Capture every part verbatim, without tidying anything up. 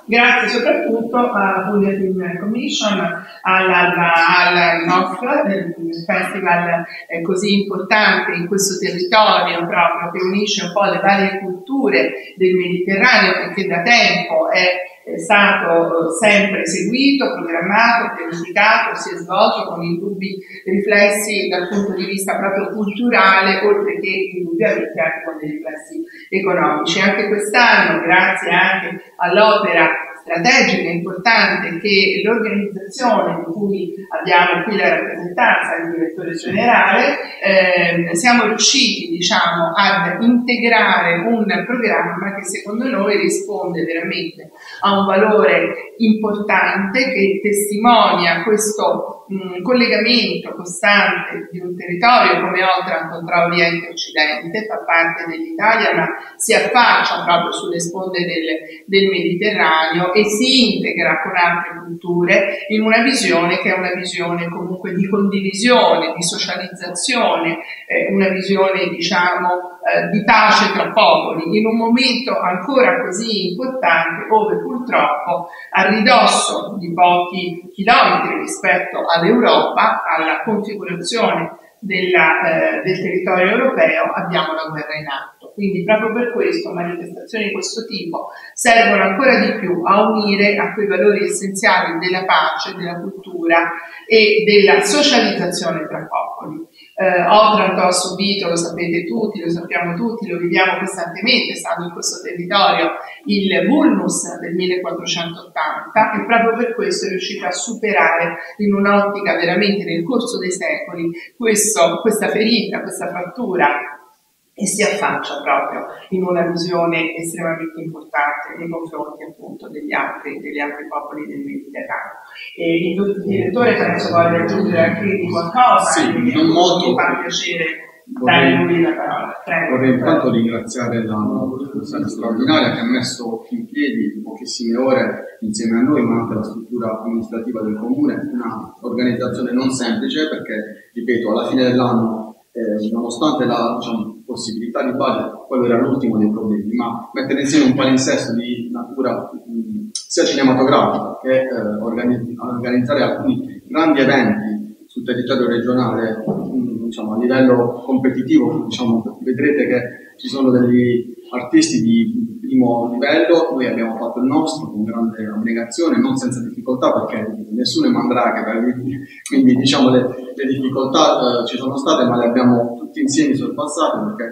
Grazie soprattutto a Puglia Film Commission, alla, al N O F, del festival eh, così importante in questo territorio proprio, che unisce un po' le varie culture del Mediterraneo e che da tempo è è stato sempre seguito, programmato, pianificato, si è svolto con indubbi riflessi dal punto di vista proprio culturale, oltre che indubbiamente anche con dei riflessi economici. Anche quest'anno, grazie anche all'opera strategica importante che l'organizzazione di cui abbiamo qui la rappresentanza del direttore generale, eh, siamo riusciti, diciamo, ad integrare un programma che secondo noi risponde veramente a un valore importante, che testimonia questo mh, collegamento costante di un territorio come Otranto tra Oriente e Occidente, fa parte dell'Italia ma si affaccia proprio sulle sponde del, del Mediterraneo e si integra con altre culture in una visione che è una visione comunque di condivisione, di socializzazione, eh, una visione diciamo eh, di pace tra popoli, in un momento ancora così importante dove purtroppo a ridosso di pochi chilometri rispetto all'Europa, alla configurazione della, eh, del territorio europeo, abbiamo la guerra in atto. Quindi proprio per questo manifestazioni di questo tipo servono ancora di più a unire a quei valori essenziali della pace, della cultura e della socializzazione tra popoli. Eh, Otranto ha subito, lo sapete tutti, lo sappiamo tutti, lo viviamo costantemente, stando in questo territorio, il vulnus del millequattrocentottanta e proprio per questo è riuscita a superare in un'ottica veramente nel corso dei secoli questo, questa ferita, questa frattura, e si affaccia proprio in una visione estremamente importante nei confronti appunto degli altri, degli altri popoli del Mediterraneo. E il direttore penso voglia aggiungere anche di qualcosa, sì, quindi non molto. mi fa piacere dare lui la parola. Prego. Vorrei intanto ringraziare la commissione straordinaria che ha messo in piedi in pochissime ore insieme a noi, ma anche la struttura amministrativa del comune, una organizzazione non semplice perché, ripeto, alla fine dell'anno Eh, nonostante la diciamo, possibilità di budget, quello era l'ultimo dei problemi, ma mettere insieme un palinsesto di natura mh, sia cinematografica che eh, organi organizzare alcuni grandi eventi sul territorio regionale mh, diciamo, a livello competitivo, diciamo, vedrete che ci sono degli artisti di primo livello, noi abbiamo fatto il nostro con grande abnegazione, non senza difficoltà perché nessuno è mandragora, quindi diciamo le, le difficoltà eh, ci sono state ma le abbiamo tutti insieme sorpassate perché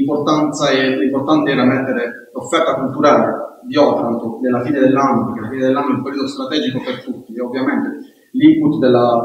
l'importante era mettere l'offerta culturale di Otranto nella fine dell'anno, perché la fine dell'anno è un periodo strategico per tutti e ovviamente l'input della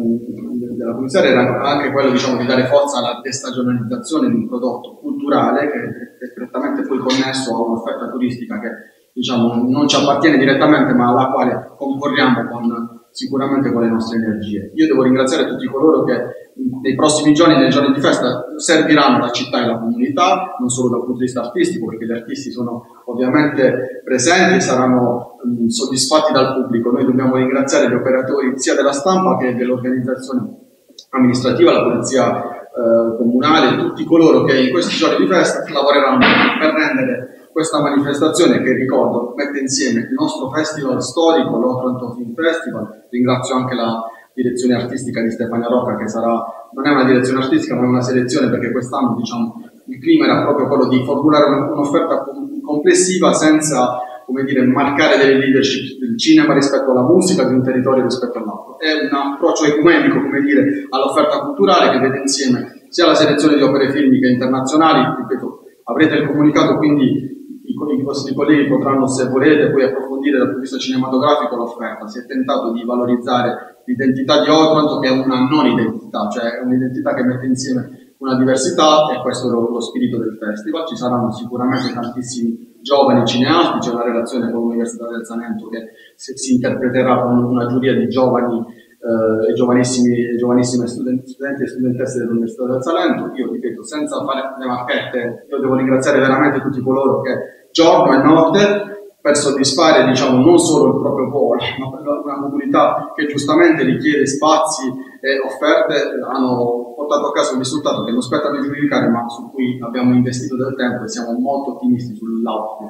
della commissaria era anche quello diciamo, di dare forza alla destagionalizzazione di un prodotto culturale che è strettamente poi connesso a un'offerta turistica che diciamo, non ci appartiene direttamente ma alla quale concorriamo con, sicuramente con le nostre energie. Io devo ringraziare tutti coloro che nei prossimi giorni, nei giorni di festa, serviranno la città e la comunità, non solo dal punto di vista artistico, perché gli artisti sono ovviamente presenti e saranno mh, soddisfatti dal pubblico. Noi dobbiamo ringraziare gli operatori sia della stampa che dell'organizzazione amministrativa, la polizia eh, comunale, tutti coloro che in questi giorni di festa lavoreranno per rendere questa manifestazione che, ricordo, mette insieme il nostro festival storico, l'Otranto Film Festival. Ringrazio anche la direzione artistica di Stefania Rocca che sarà, non è una direzione artistica ma è una selezione perché quest'anno diciamo, il clima era proprio quello di formulare un'offerta complessiva senza come dire, marcare delle leadership del cinema rispetto alla musica, di un territorio rispetto all'altro. È un approccio ecumenico come dire, all'offerta culturale che vede insieme sia la selezione di opere filmiche internazionali, ripeto, avrete il comunicato quindi i vostri colleghi potranno, se volete, poi approfondire dal punto di vista cinematografico l'offerta. Si è tentato di valorizzare l'identità di Otranto, che è una non identità, cioè un'identità che mette insieme una diversità, e questo è lo, lo spirito del festival. Ci saranno sicuramente tantissimi giovani cineasti, c'è una relazione con l'Università del Salento che si, si interpreterà con una giuria di giovani eh, e giovanissimi, giovanissime studenti, studenti e studentesse dell'Università del Salento. Io ripeto, senza fare le marchette, io devo ringraziare veramente tutti coloro che giorno e notte per soddisfare diciamo, non solo il proprio popolo, ma per una comunità che giustamente richiede spazi e offerte, hanno portato a casa un risultato che non spetta a giudicare, ma su cui abbiamo investito del tempo e siamo molto ottimisti sull'output.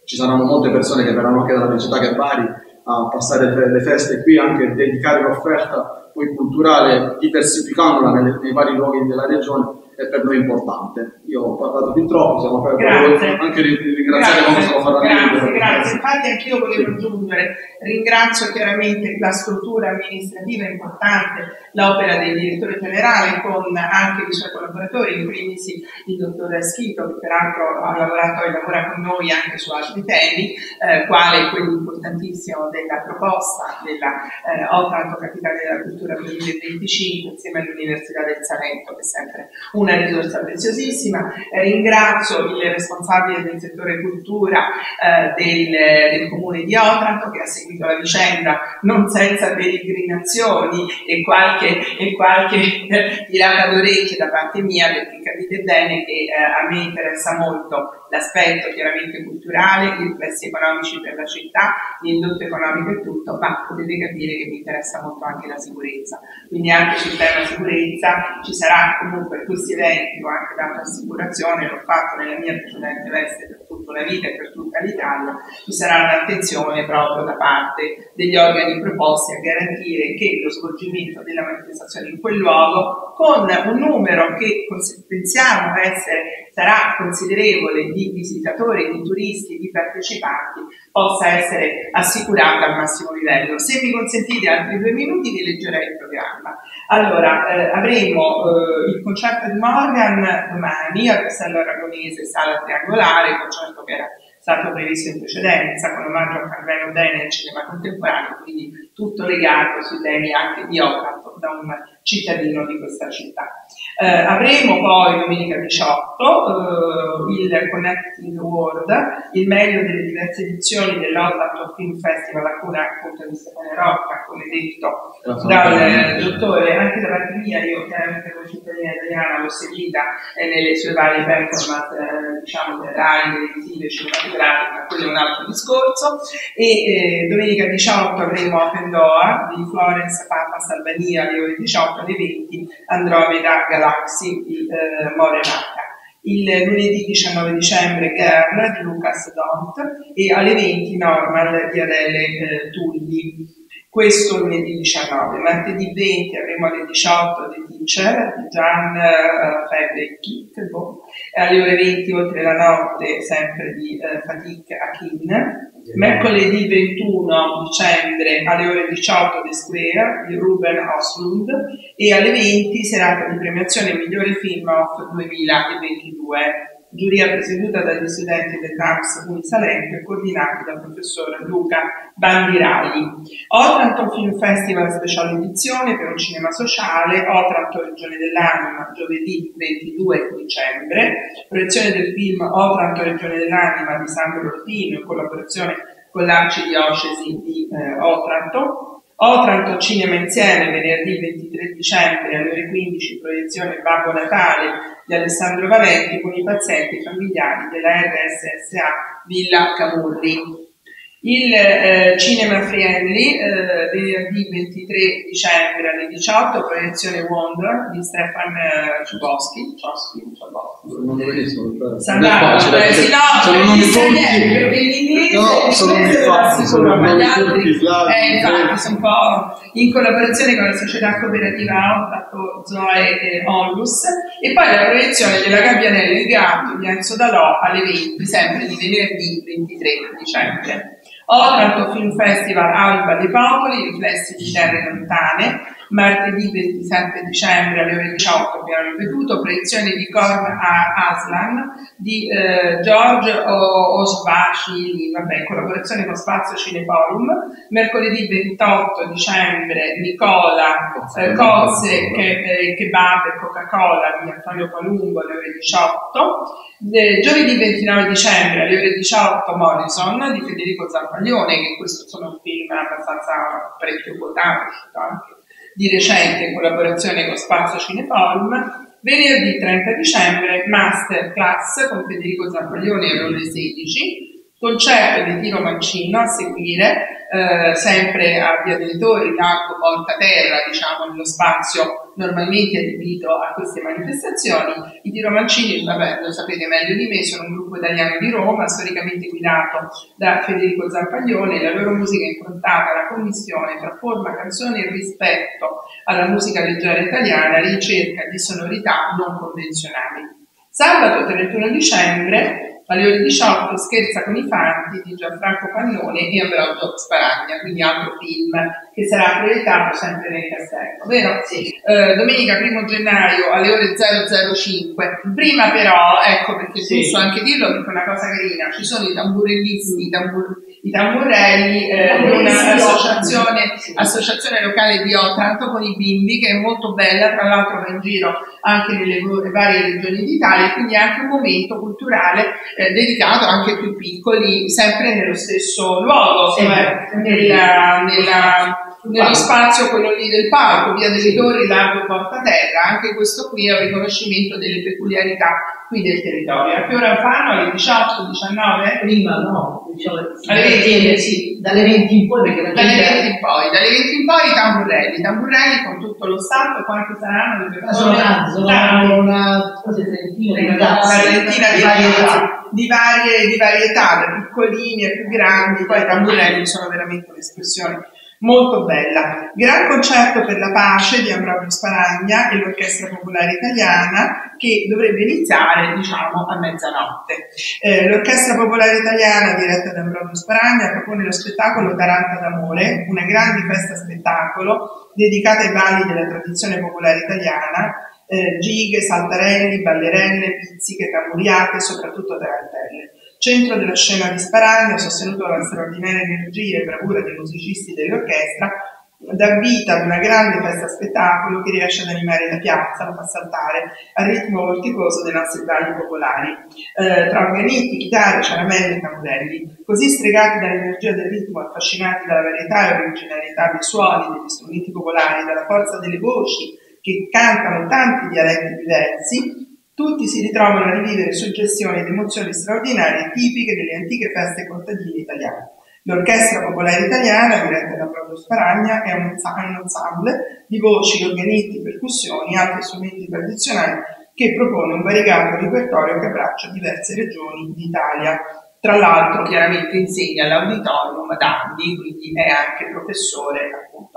ci saranno molte persone che verranno anche dalla mia città, che Bari, a passare le feste qui, anche dedicare l'offerta poi culturale, diversificandola nei, nei vari luoghi della regione, è per noi importante. Io ho parlato fin troppo, siamo aperti anche ringraziare come stiamo parlando. Grazie, grazie. Infatti anch'io volevo aggiungere, ringrazio chiaramente la struttura amministrativa importante, l'opera del direttore generale con anche i suoi collaboratori, in primis il dottor Schito, che peraltro ha lavorato e lavora con noi anche su altri temi, eh, quale quello importantissimo della proposta della eh, Otranto Capitale della Cultura duemilaventicinque insieme all'Università del Salento, che è sempre una risorsa preziosissima. Eh, ringrazio il responsabile del settore cultura eh, del, del comune di Otranto, che ha seguito la vicenda non senza peregrinazioni e qualche, e qualche eh, tirata d'orecchie da parte mia, perché capite bene che eh, a me interessa molto l'aspetto chiaramente culturale, i riflessi economici per la città, l'indotto economico e tutto, ma potete capire che mi interessa molto anche la sicurezza. Quindi anche sul tema sicurezza ci sarà comunque questi eventi, ho anche dato assicurazione, l'ho fatto nella mia precedente veste per tutta la vita e per tutta l'Italia, ci sarà un'attenzione proprio da parte degli organi preposti a garantire che lo svolgimento della manifestazione in quel luogo, con un numero che pensiamo essere, sarà considerevole di visitatori, di turisti, di partecipanti, possa essere assicurata al massimo livello. Se mi consentite altri due minuti vi leggerei il programma. Allora, eh, avremo eh, il concerto di Morgan domani al Castello Aragonese, sala triangolare, concerto che era stato previsto in precedenza con omaggio a Carmelo Bene nel cinema contemporaneo, quindi tutto legato sui temi anche di Otranto da un cittadino di questa città. Eh, avremo poi domenica diciotto eh, il Connecting the World, il meglio delle diverse edizioni dell'Otranto Film Festival a cura appunto di Stefano Rocca, come detto dal eh, dottore, anche da parte mia, io chiaramente come cittadina italiana l'ho seguita eh, nelle sue varie performance eh, diciamo teatrali, televisive, cinematografiche, ma quello è un altro discorso. E eh, domenica diciotto avremo Open Door di Florence Papas Albania alle ore diciotto, alle venti Andromeda Galaxy di eh, More Naka. Il lunedì diciannove dicembre Girl di Lucas Dont e alle venti Normal di Adele eh, Tulli. Questo lunedì diciannove. Martedì venti avremo alle diciotto The Teacher di Gian uh, Febbre Kit, boh. Alle ore venti Oltre la notte sempre di uh, Fatik Akin. Mercoledì ventuno dicembre alle ore diciotto The Square di Ruben Oslund e alle venti serata di premiazione migliore film of duemilaventidue. Giuria presieduta dagli studenti del N A M S Unisalento e coordinati dal professor Luca Bandirali. Otranto Film Festival speciale edizione per un cinema sociale, Otranto Regione dell'Anima, giovedì ventidue dicembre, proiezione del film Otranto Regione dell'Anima di Sandro Ortino in collaborazione con l'Arcidiocesi di eh, Otranto. Otranto Cinema Insieme, venerdì ventitré dicembre alle ore quindici, proiezione Babbo Natale di Alessandro Valenti con i pazienti familiari della R S S A Villa Camurri. Il eh, Cinema Friendly, eh, venerdì ventitré dicembre alle diciotto, proiezione Wonder di Stefan eh, Ciuboschi. Non lo vedo, non è facile, eh, sì, no, sono nomi turchi. Perché l'inglese no, sono nomi fatti, sono nomi turchi, eh, infatti, sono un po' in collaborazione con la società cooperativa Otranto Zoe e Onlus. E poi la proiezione della Gabbianella e il gatto di Enzo Dalò alle venti, sempre di venerdì ventitré dicembre. Otranto Film Festival Alba dei Popoli, riflessi di terre lontane, martedì ventisette dicembre alle ore diciotto, abbiamo ripetuto, proiezione di Korn a Aslan di eh, George Osvaci, vabbè, in collaborazione con Spazio Cineforum. Mercoledì ventotto dicembre Nicola eh, Cozze, che, eh, Kebab e Coca-Cola di Antonio Palumbo alle ore diciotto. Eh, giovedì ventinove dicembre alle ore diciotto Morrison di Federico Zampaglione, che questo sono un film abbastanza parecchio quotato, anche di recente in collaborazione con Spazio Cineforum. Venerdì trenta dicembre Masterclass con Federico Zampaglione alle ore sedici, concerto di Tiro Mancino a seguire, eh, sempre a Via dei Tori, Largo Porta Terra, diciamo, nello spazio normalmente adibito a queste manifestazioni. I Tiro Mancini, vabbè, lo sapete meglio di me, sono un gruppo italiano di Roma, storicamente guidato da Federico Zampaglione. La loro musica è improntata alla commissione tra forma, canzone e rispetto alla musica leggera italiana, ricerca di sonorità non convenzionali. Sabato trentuno dicembre alle ore diciotto Scherza con i fanti di Gianfranco Pannone e Ambrogio Sparagna, quindi altro film che sarà proiettato sempre nel Castello, vero? Sì. Eh, domenica primo gennaio alle ore zero zero cinque. Prima però, ecco perché è giusto sì. anche dirlo, perché è una cosa carina, ci sono i tamburellisti, i, tambur, i tamburelli, eh, un'associazione associazione locale di Otranto con i bimbi, che è molto bella, tra l'altro va in giro anche nelle varie regioni d'Italia, quindi è anche un momento culturale eh, dedicato anche ai più piccoli, sempre nello stesso luogo, sì, cioè nella, nella, nello spazio quello lì del parco, via delle Torri, largo Porta Terra. Anche questo qui è un riconoscimento delle peculiarità qui del territorio. A che ora fanno? Alle diciotto, diciannove? Prima no, diciamo, alle venti, sì, dalle venti in poi, perché la dalle gente... venti in poi, dalle venti in poi i tamburelli, i tamburelli con tutto lo staff. Quanti saranno le persone? Sono tanti, una trentina di varietà. Di varie, di varietà, da piccolini a più grandi. Poi i tamburelli sono veramente un'espressione molto bella. Gran concerto per la pace di Ambrogio Sparagna e l'Orchestra Popolare Italiana, che dovrebbe iniziare, diciamo, a mezzanotte. Eh, L'Orchestra Popolare Italiana, diretta da Ambrogio Sparagna, propone lo spettacolo Taranta d'Amore, una grande festa spettacolo dedicata ai balli della tradizione popolare italiana, eh, gighe, saltarelli, ballerelle, pizziche, tamburiate e soprattutto tarantelle. Centro della scena di Sparagna, sostenuto dalla straordinaria energia e bravura dei musicisti dell'orchestra, dà vita ad una grande festa spettacolo che riesce ad animare la piazza, la fa saltare al ritmo vorticoso dei nostri balli popolari. Eh, tra organiti, chitarre, ciaramelle e tamburelli, così stregati dall'energia del ritmo, affascinati dalla varietà e originalità dei suoni, degli strumenti popolari, dalla forza delle voci che cantano tanti dialetti diversi, tutti si ritrovano a rivivere suggestioni ed emozioni straordinarie tipiche delle antiche feste contadine italiane. L'Orchestra Popolare Italiana, diretta da Ambrogio Sparagna, è un ensemble di voci, organiti, percussioni e altri strumenti tradizionali che propone un variegato repertorio che abbraccia diverse regioni d'Italia. Tra l'altro, chiaramente insegna all'auditorium da anni, quindi è anche professore appunto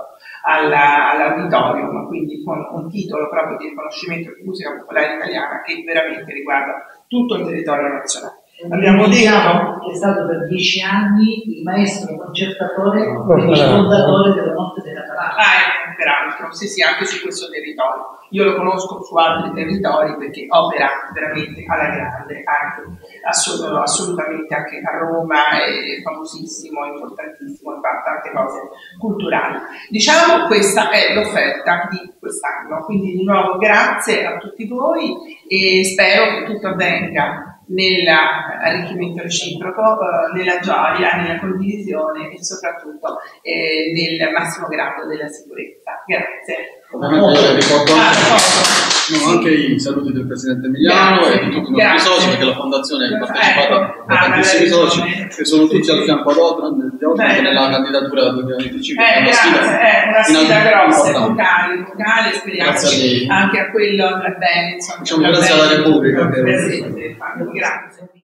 all'auditorium, quindi con un titolo proprio di riconoscimento di musica popolare italiana che veramente riguarda tutto il territorio nazionale. Abbiamo detto che è stato per dieci anni il maestro concertatore e il fondatore della Notte della Taranta. Ah, ecco, peraltro, sì, sì, anche su questo territorio. Io lo conosco su altri territori perché opera veramente alla grande, anche assolut assolutamente anche a Roma, è famosissimo, importantissimo, fa tante cose culturali. Diciamo, questa è l'offerta di quest'anno, quindi di nuovo grazie a tutti voi e spero che tutto avvenga nell'arricchimento reciproco, eh, nella gioia, nella condivisione e soprattutto eh, nel massimo grado della sicurezza. Grazie. Ovviamente oh, ricordo anche, ah, no, anche i saluti del Presidente Emiliano grazie, e di tutti i nostri soci, perché la Fondazione è partecipata ecco, da tantissimi soci che sono tutti sì, al fianco ad Otranto nella candidatura del duemilaventicinque. Eh, una sfida, è una sfida grossa, vocale, vocale, speriamo anche a quello andrà bene. Insomma, diciamo grazie alla Repubblica. Grazie. Grazie.